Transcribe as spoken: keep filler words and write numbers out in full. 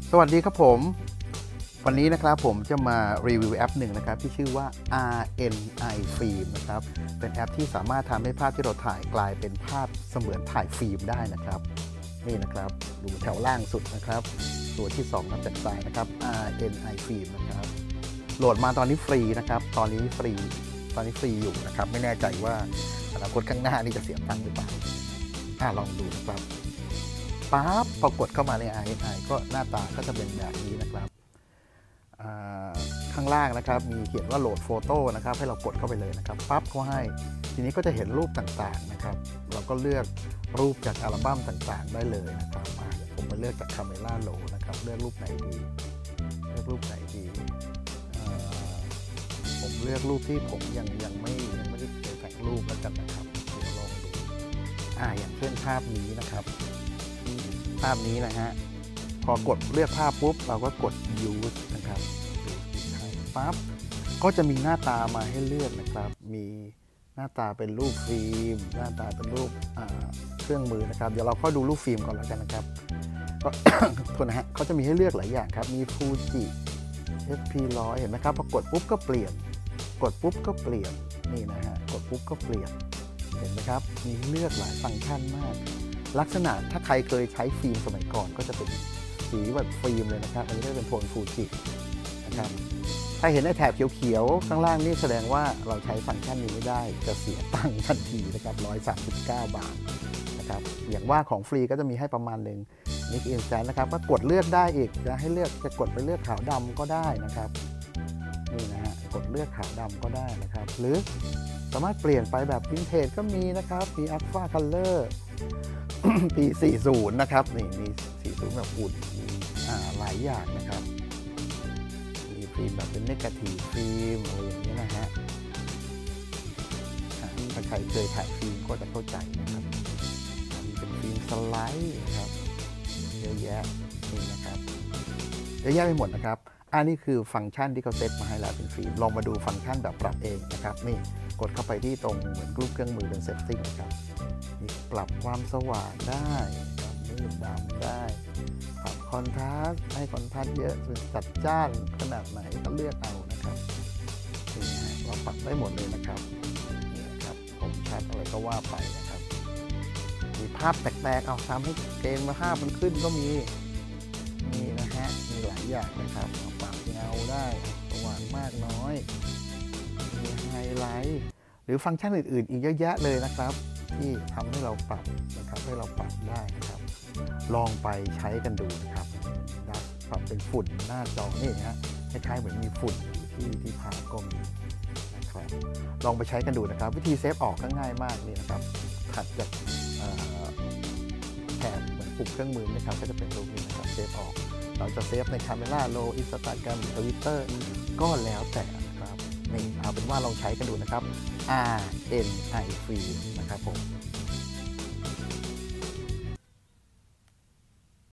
สวัสดีครับผมวันนี้นะครับผมจะมารีวิวแอปหนึ่งนะครับที่ชื่อว่า อาร์ เอ็น ไอ Film นะครับเป็นแอปที่สามารถทำให้ภาพที่เราถ่ายกลายเป็นภาพเสมือนถ่ายฟิล์มได้นะครับนี่นะครับดูแถวล่างสุดนะครับตัวที่สองนับจากซ้ายนะครับ อาร์ เอ็น ไอ Film นะครับโหลดมาตอนนี้ฟรีนะครับตอนนี้ฟรีตอนนี้ฟรีอยู่นะครับไม่แน่ใจว่าอนาคตข้างหน้านี่จะเสียตังค์หรือเปล่าอ่าลองดูนะครับปั๊บพอกดเข้ามาใน อาร์ เอ็น ไอ ก็หน้าตาก็จะเป็นแบบนี้นะครับข้างล่างนะครับมีเขียนว่าโหลดโฟโต้นะครับให้เรากดเข้าไปเลยนะครับปั๊บเขาให้ทีนี้ก็จะเห็นรูปต่างๆนะครับเราก็เลือกรูปจากอัลบั้มต่างๆได้เลยนะครับผมมาเลือกจากคาเมล่าโหลนะครับเลือกรูปไหนดีเลือกรูปไหนดีผมเลือกรูปที่ผมยังยังไม่ยังไม่ได้เคยแต่งรูปแล้วกันนะครับเดี๋ยวลองดูอ่าอย่างเช่นภาพนี้นะครับภาพนี้นะฮะพอกดเลือกภาพปุ๊บเราก็กด use นะครับปั๊บก็จะมีหน้าตามาให้เลือกนะครับมีหน้าตาเป็นรูปฟิล์มหน้าตาเป็นรูปเครื่องมือนะครับเดี๋ยวเราเข้าดูรูปฟิล์มก่อนแล้วกันนะครับก็ทนนะฮะเขาจะมีให้เลือกหลายอย่างครับมีฟูจิ เอฟ พี หนึ่งร้อยเห็นไหมครับพอกดปุ๊บก็เปลี่ยนกดปุ๊บก็เปลี่ยนนี่นะฮะกดปุ๊บก็เปลี่ยนเห็นไหมครับมีเลือกหลายฟังก์ชันมากลักษณะถ้าใครเคยใช้ฟิล์มสมัยก่อนก็จะเป็นสีแบบฟิล์มเลยนะครับอันนี้ก็เป็นโทนฟูจินะครับถ้าเห็นไอ้แถบเขียวๆข้างล่างนี่แสดงว่าเราใช้ฟังก์ชันนี้ไม่ได้จะเสียตังค์ทันทีนะครับหนึ่งร้อยสามสิบเก้าบาทนะครับอย่างว่าของฟรีก็จะมีให้ประมาณหนึ่งนิกอินสแตนต์นะครับก็กดเลือกได้อีกจะให้เลือกจะกดไปเลือกขาวดำก็ได้นะครับนี่นะฮะกดเลือกขาวดำก็ได้นะครับหรือสามารถเปลี่ยนไปแบบวินเทจก็มีนะครับมีอัลฟาคัลเลอร์ปีสี่สิบนะครับนี่มีสี่สิบแบบอุ่นมีอ่าหลายอย่างนะครับมีฟิล์มแบบเป็นเนกาทีฟฟิล์มอะไรอย่างนี้นะฮะถ้าใครเคยถ่ายฟิล์มก็จะเข้าใจนะครับมีเป็นฟิล์มสไลด์นะครับเยอะแยะนี่นะครับเยอะแยะไปหมดนะครับอันนี้คือฟังก์ชันที่เขาเซตมาให้แล้วเป็นฟิล์มลองมาดูฟังก์ชันแบบปรับเองนะครับนี่กดเข้าไปที่ตรงเหมือนรูปเครื่องมือเป็นเซตติ้งนะครับนี่ปรับความสว่างได้ปรับมืดดำได้ปรับคอนทราสต์ให้คอนทราสต์เยอะจนจัดจ้านขนาดไหนก็เลือกเอานะครับนี่นะเราปรับได้หมดเลยนะครับนี่นะครับผมชัดอะไรก็ว่าไปนะครับมีภาพแตกๆเอาทำให้เกณฑ์มาภาพมันขึ้นก็มีนี่นะฮะมีหลายอย่างนะครับปรับเงาได้สว่างมากน้อยมีไฮไลท์หรือฟังก์ชันอื่นๆอีกเยอะแยะเลยนะครับที่ทำให้เราปรับนะครับให้เราปรับได้นะครับลองไปใช้กันดูนะครับปรับเป็นฝุ่นหน้าจอนี่ฮะคล้ายๆเหมือนมีฝุ่นที่ที่ภาพก็มีนะครับลองไปใช้กันดูนะครับวิธีเซฟออกก็ง่ายมากนี่นะครับถัดจากแถบเหมือนปุ่มเครื่องมือนะครับก็จะเป็นรูปนี้นะครับเซฟออกเราจะเซฟในคาเมล่าโลอินสตาแกรมหรือทวิตเตอร์ก็แล้วแต่นะครับนี่เอาเป็นว่าลองใช้กันดูนะครับ อาร์ เอ็น ไอ Film นะครับผม